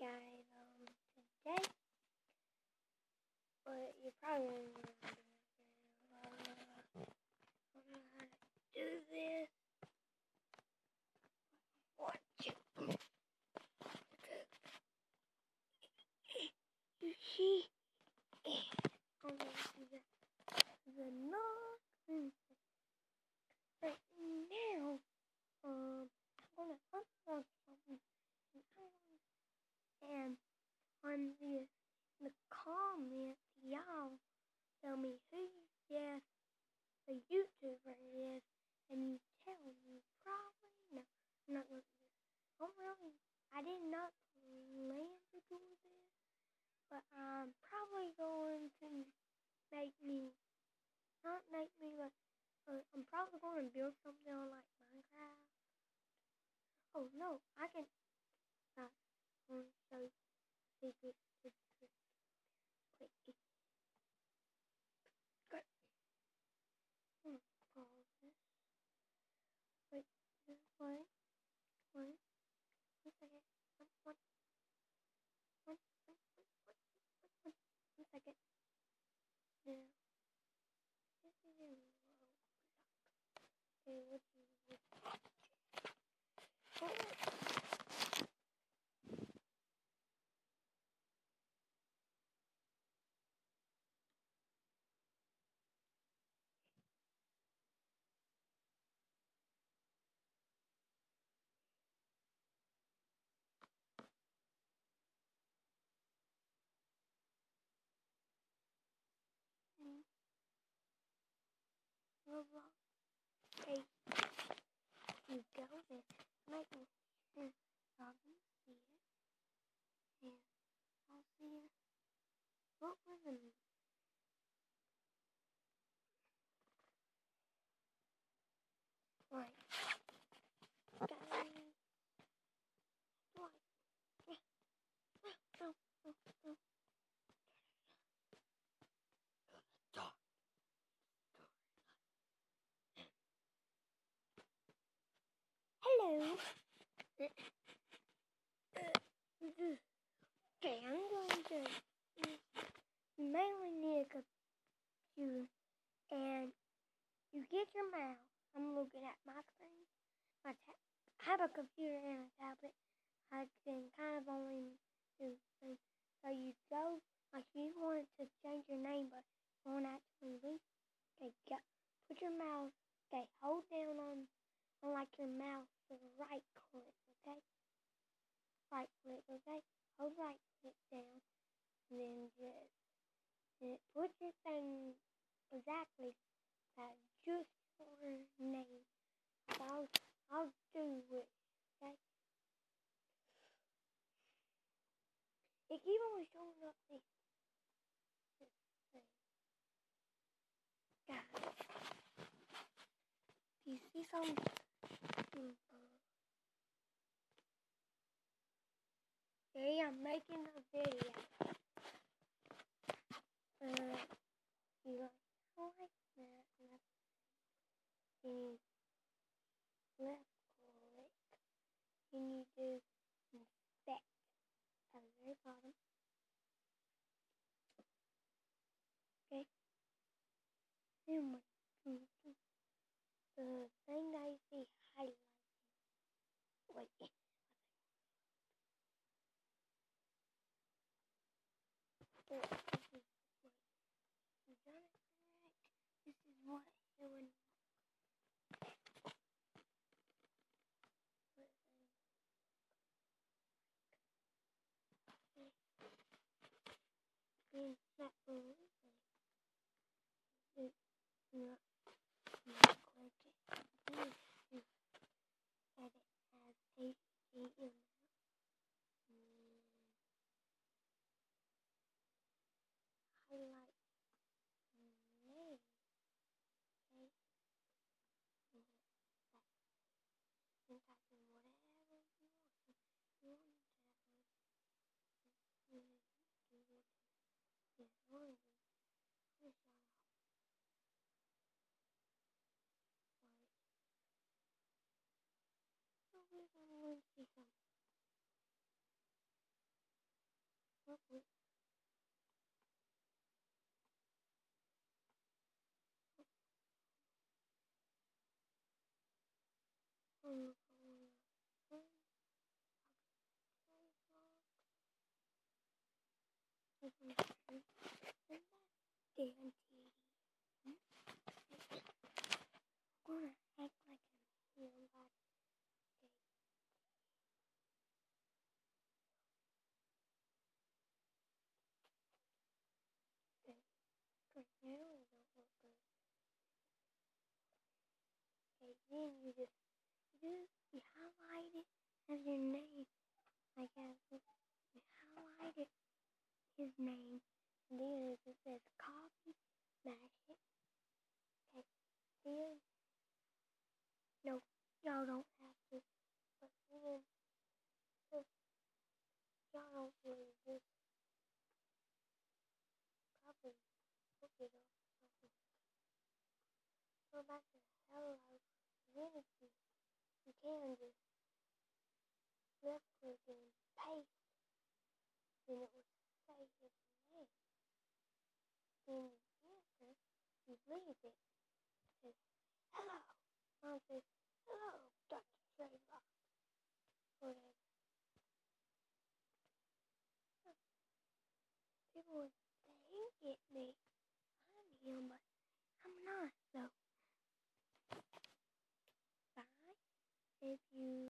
guys, today, but you're probably wondering, I don't know how to do this. Watch it. You see, I'm going to do the knock. Right now, I'm going to upload something, and on the comments, y'all tell me who you guess the YouTuber is, and you tell me probably, no, I'm not going to do this. I did not plan to do this, but I'm probably going to I'm probably going to build something on like Minecraft. Oh no, I can, I'm going to show you secrets to quick. Good. Pause this. Wait, one second. One second. Now, this is in low. Okay, what do you do? Roblox. Okay, you go there. Make me sure Robin see it. And I'll see you. What was the right? Guys, hello. Okay, I'm going to mainly need a computer, and you get your mouse. I'm looking at my screen. I have a computer and a tablet. I can kind of only do things. So you go, like you want to change your name, but you won't actually leave. Okay, go. Put your mouse. Okay, hold down on like your mouse to right click. Okay, right click. Okay, hold right click down, and then just put your thing exactly that just your name. I'll do it. Okay. It keep on showing up this thing. Guys, do you see something? Okay, I'm making a video. You like that, and left click, and you do inspect at the very bottom. Okay, then the thing that you see highlighting. Wait. You done it correct. This is what it would. Then that will not click it. Then you edit as HTML. Highlight name. Okay. And type in whatever you want. You want to do it. Yeah, I want to do this. So we're going to see something. Gonna act like I'm healed by day. Cause now it don't look good. Okay, then you highlight it as your name. Like you highlight it his name. And then it says copy, mash it. Okay, then no, y'all don't have to. But then if y'all don't really just probably look it up or something. Go back to hello. Then if you can just left click and paste, then it will say his name. Then you enter, you leave it. It says hello. Mom says hello, Dr. Sherlock. Whatever. People would think it me. I'm him, but I'm not. So bye. If you